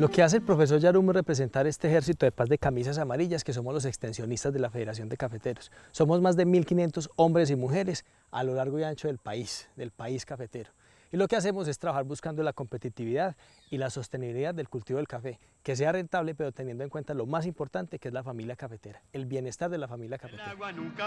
Lo que hace el profesor Yarumo es representar este ejército de paz de camisas amarillas que somos los extensionistas de la Federación de Cafeteros. Somos más de 1500 hombres y mujeres a lo largo y ancho del país cafetero. Y lo que hacemos es trabajar buscando la competitividad y la sostenibilidad del cultivo del café, que sea rentable pero teniendo en cuenta lo más importante que es la familia cafetera, el bienestar de la familia cafetera.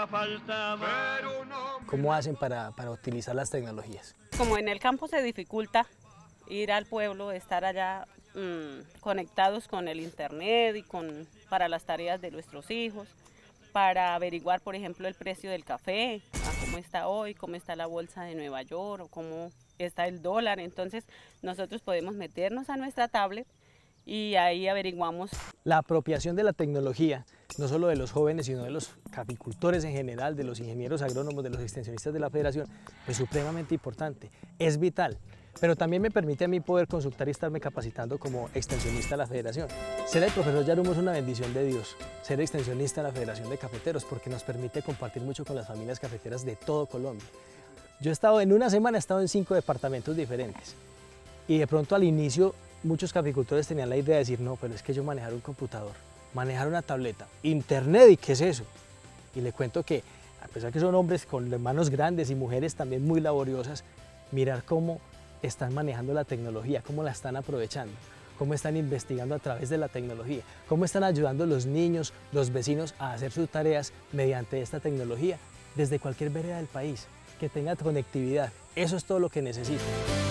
¿Cómo hacen para utilizar las tecnologías? Como en el campo se dificulta ir al pueblo, estar allá conectados con el internet y para las tareas de nuestros hijos, para averiguar, por ejemplo, el precio del café, cómo está hoy, cómo está la bolsa de Nueva York o cómo está el dólar. Entonces nosotros podemos meternos a nuestra tablet y ahí averiguamos. La apropiación de la tecnología, no solo de los jóvenes, sino de los caficultores en general, de los ingenieros agrónomos, de los extensionistas de la Federación, es supremamente importante, es vital. Pero también me permite a mí poder consultar y estarme capacitando como extensionista de la Federación. Ser el profesor Yarumo es una bendición de Dios, ser extensionista de la Federación de Cafeteros, porque nos permite compartir mucho con las familias cafeteras de todo Colombia. Yo he estado en una semana, he estado en 5 departamentos diferentes y de pronto al inicio muchos caficultores tenían la idea de decir, no, pero es que yo manejar un computador, manejar una tableta, internet, ¿y qué es eso? Y le cuento que, a pesar que son hombres con manos grandes y mujeres también muy laboriosas, mirar cómo están manejando la tecnología, cómo la están aprovechando, cómo están investigando a través de la tecnología, cómo están ayudando a los niños, los vecinos a hacer sus tareas mediante esta tecnología, desde cualquier vereda del país, que tenga conectividad. Eso es todo lo que necesita.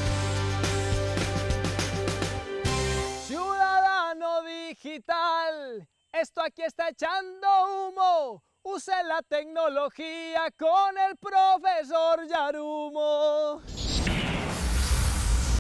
Ciudadano digital, esto aquí está echando humo. Use la tecnología con el profesor.